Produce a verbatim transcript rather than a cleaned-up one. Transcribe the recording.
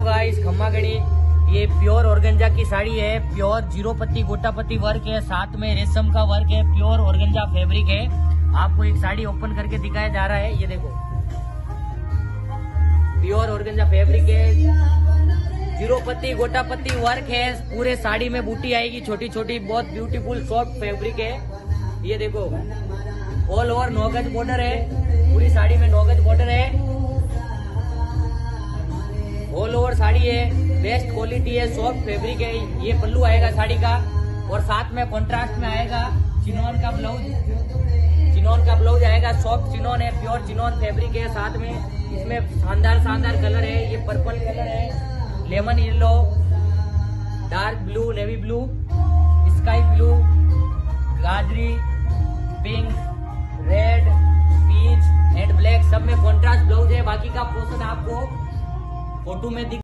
Guys खम्मा गणी, ये प्योर ऑर्गेंजा की साड़ी है। प्योर जीरो पत्ती गोटा पत्ती वर्क है, साथ में रेशम का वर्क है। प्योर ऑर्गेंजा फैब्रिक है। आपको एक साड़ी ओपन करके दिखाया जा रहा है, ये देखो प्योर ऑर्गेंजा फैब्रिक है। जीरो पत्ती गोटा पत्ती वर्क है। पूरे साड़ी में बूटी आएगी छोटी छोटी, बहुत ब्यूटीफुल सॉफ्ट फैब्रिक है। ये देखो ऑल ओवर नौगज बॉर्डर है, पूरी साड़ी में नौगज बॉर्डर है। ऑल ओवर साड़ी है, बेस्ट क्वालिटी है, सॉफ्ट फैब्रिक है। ये पल्लू आएगा साड़ी का, और साथ में कॉन्ट्रास्ट में आएगा चिनॉन का ब्लाउज। चिनॉन का ब्लाउज आएगा, सॉफ्ट चिनॉन है, प्योर चिनॉन फैब्रिक है। साथ में इसमें शानदार शानदार कलर है। ये पर्पल कलर है, lemon yellow, dark blue, navy blue, sky blue, गाजरी, pink, red, peach and black, सब में कॉन्ट्रास्ट ब्लाउज है। बाकी का पोर्शन आपको फोटो में दिख